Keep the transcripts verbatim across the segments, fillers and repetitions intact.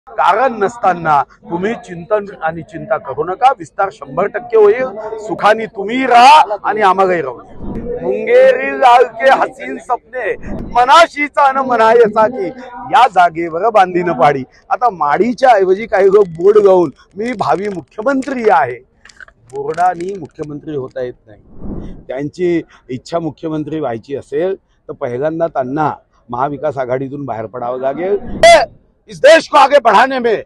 कारण नसताना तुम्ही चिंतन आणि चिंता करू नका। विस्तार शंभर टक्के होईल। सुखानी तुम्ही राहा आणि आम्हालाही राहू द्या। मुंगेरी लाल के हसीन सपने मनाशीचा न म्हणायचा की या जागेवर बांधीन पाडी। आता माडीच्या ऐवजी काही लोक बोर्ड गाऊन मी भावी मुख्यमंत्री आहे। बोर्डानी मुख्यमंत्री होता येत नाही। त्यांची इच्छा मुख्यमंत्री व्हायची असेल तर पहिल्यांदा त्यांना महाविकास आघाडीतून बाहेर पडावं लागेल। इस देश को आगे बढ़ाने में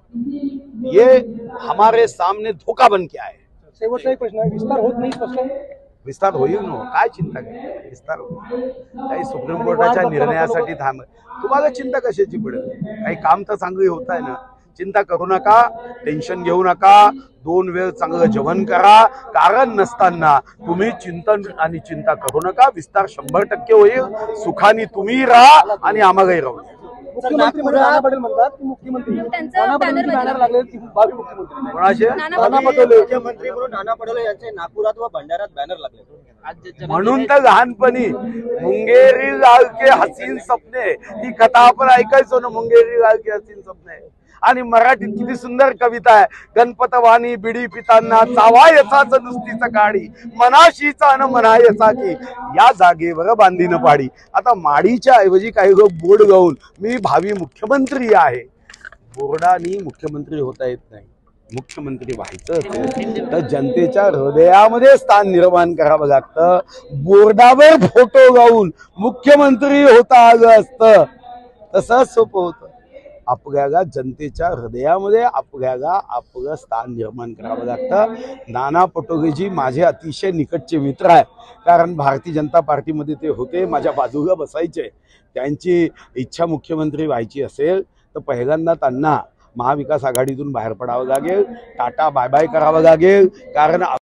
ये हमारे सामने धोखा बन के आए। शेवटचा एक प्रश्न आहे, विस्तार होत नाही स्पष्ट विस्तार होईल ना, काय चिंता करताय? विस्तार काही सुप्रीम कोर्टाच्या निर्णयासाठी थांब। तुम्हाला चिंता कशाची पडेल? काही काम तर चांगली होत आहे ना। चिंता करू नका, टेन्शन घेऊ नका। दोन वेळ चांगलं जेवण करा। कारण नसताना तुम्ही चिंतन आणि चिंता करू नका। विस्तार शंभर टक्के होईल। सुखानी तुम्ही राहा आणि आम्हालाही राहू द्या। मुख्यमंत्री नाना पटेल म्हणतात की मुख्यमंत्री नाना पटेल बॅनर लागले की भावी मुख्यमंत्री कोणाचे? नाना पटोले मुख्यमंत्री म्हणून नाना पटोले यांचे नागपुरात व भंडाऱ्यात बॅनर लागले। म्हणून तर लहानपणी मुंगेरी लाल के हसीन सपने ही कथा आपण ऐकायचो ना। मुंगेरी लाल के हसीन सपने आणि मराठीत किती सुंदर कविता आहे। गणपतवाणी बिडी पितांना चावायचाच नुसती सकाळी मनाशीचा न म्हणायचा की या जागेवर बांधीन पाडी। आता माडीच्या ऐवजी काही लोक बोर्ड गाऊन मी भावी मुख्यमंत्री आहे। बोर्डानी मुख्यमंत्री होता येत नाही। मुख्यमंत्री व्हायचं असेल तर जनतेच्या हृदयामध्ये स्थान निर्माण करावं लागतं। बोर्डावर फोटो गाऊन मुख्यमंत्री होता आलं असतं तसं सोपं होतं। आपल्याला जनतेच्या हृदयामध्ये आपल्याला आपलं स्थान निर्माण करावं लागतं। नाना पटोलेजी माझे अतिशय निकटचे मित्र आहे, कारण भारतीय जनता पार्टीमध्ये ते होते, माझ्या बाजूला बसायचे। त्यांची इच्छा मुख्यमंत्री व्हायची असेल तर पहिल्यांदा त्यांना महाविकास आघाडीतून बाहेर पडावं लागेल। टाटा बाय बाय करावं लागेल। कारण